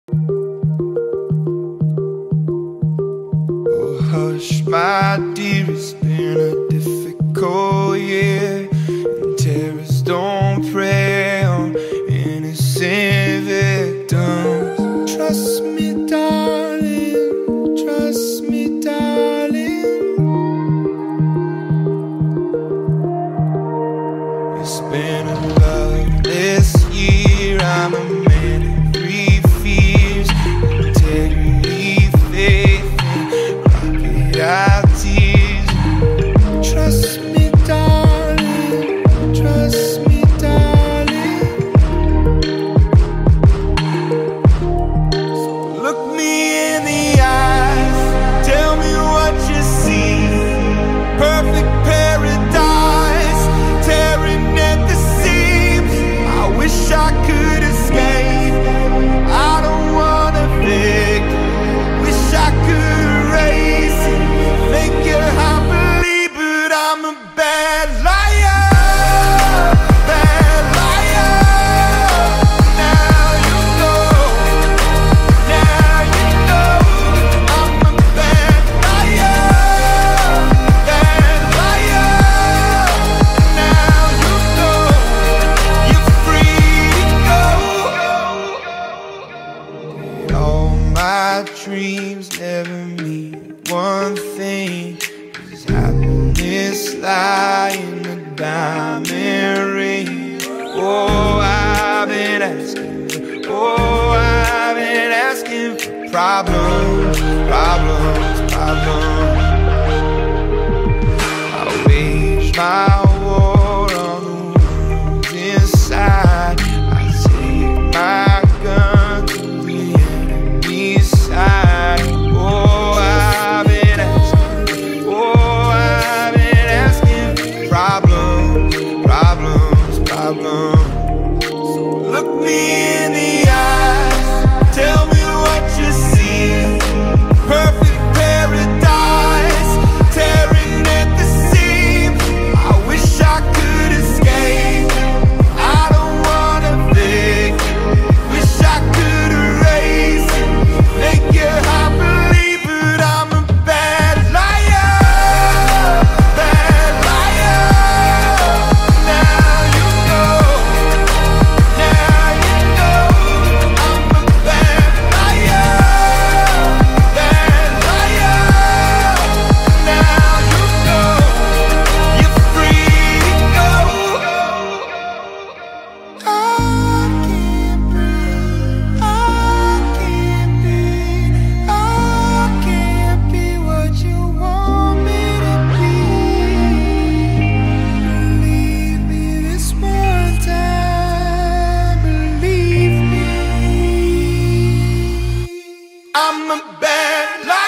Oh hush, my dear, it's been a difficult year, and terrorists don't prey on innocent victims. Trust me, darling, trust me, darling. It's been a loveless year. I'm a man of three fears: integrity, faith, and crocodile tears. Trust me, darling, trust me, darling. So look me in the eyes, tell me what you see. Perfect paradise, tearing at the seams. I wish I could escape. I don't wanna fake. Wish I could erase it, make it hard believe, but I'm a bad liar, bad liar. Now you know, now you know. I'm a bad liar, bad liar. Now you know, you're free to go. All my dreams never mean one thing. Does happiness lie in the diamond ring? Oh, I've been asking, oh, I've been asking for problems, problems, problems. I wage my war on the wounds inside. I take my gun to the enemy's side. Oh, I've been asking, oh, I've been asking for problems, problems, problems. So look me in the eyes, tell me what you see. Perfect paradise, tearing at the seams. I wish I could escape. I don't wanna fake. Wish I could erase it, make it hard believe, but I'm a bad liar, bad liar. Now you know, now you know. I'm a bad liar, bad liar. Now you know, you're free to go. I can't breathe, I can't be, I can't be what you want me to be. Believe me this one time, believe me. I'm a bad liar.